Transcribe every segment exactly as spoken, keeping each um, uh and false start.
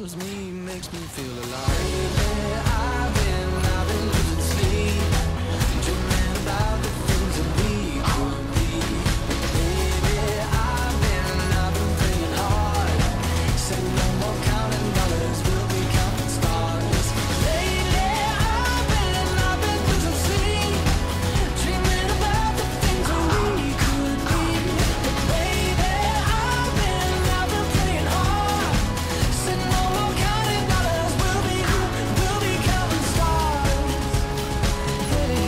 drowns me, makes me feel alive. Yeah, I've been, I've been losing sleep, dreaming about the things that we could be. Baby, I've been, I've been praying hard, said no more counting dollars, we'll be counting stars. Lately, I've been, I've been losing sleep, dreaming about the things that we could be. Baby, I've been, I've been praying hard, said no more counting dollars, we'll be, we'll be counting stars. Hey.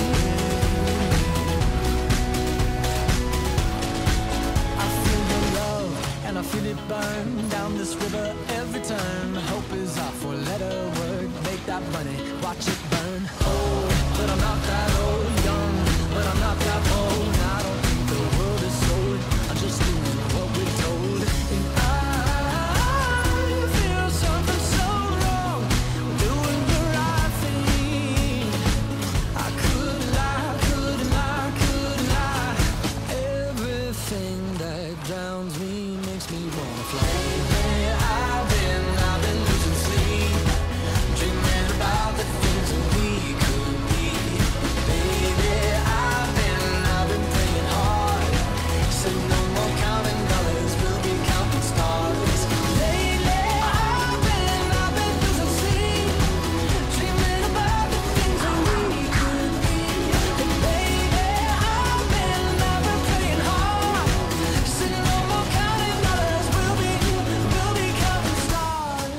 I feel the love and I feel it burn down this river every turn. Hope is our four-letter word. Make that money, watch it burn. Old, but I'm not that old. Young, but I'm not that old. I don't think the world is sold. I'm just doing what we're told. And I feel something so wrong, doing the right thing. I could lie, could lie, could lie. Everything that drowns me makes me wanna fly. Yeah, I've been, I've been losing sleep, dreaming about the things that we could be. Baby, I've been, I've been praying hard, said no more counting dollars, we'll be counting stars. Lately, I've been, I've been losing sleep, dreaming about the things that we could be. And baby, I've been, I've been praying hard, said no more counting dollars, we'll be, we'll be counting stars.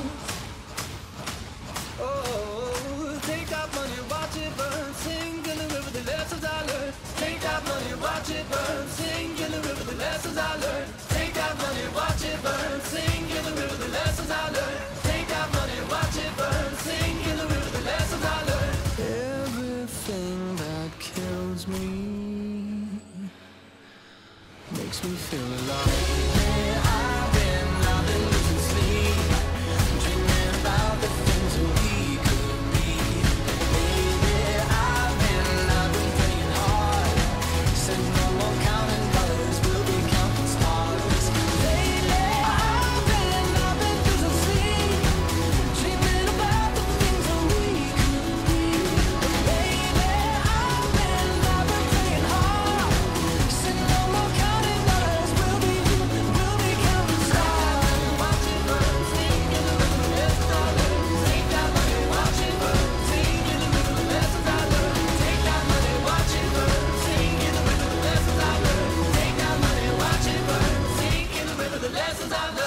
Oh, take that money, watch it burn, sing in the river the lessons I learned. Take that money, watch it burn, sing in the river the lessons I learned. Take that money, watch it burn, sing in the river the lessons I learned. Take that money, watch it burn, sing in the river the lessons I learned. Everything that kills me makes me feel alive. Yeah, I've been, I've been losing sleep, dreaming about the things that we could be. Baby, I've been, I've been praying hard, said no more counting dollars, we'll be counting stars. Lately, I've been, I've been losing sleep, dreaming about the things that we could be. Baby, I've been, I've been praying hard, said no more counting dollars, we'll be, we'll be counting stars. Watch it burn, sing in the river the lessons I learned. Take that money, watch it burn, sing in the river the lessons I learned. Take that money, watch it burn, sing in the river the lessons I learned. Take that money, watch it burn, sing in the river the lessons I learned.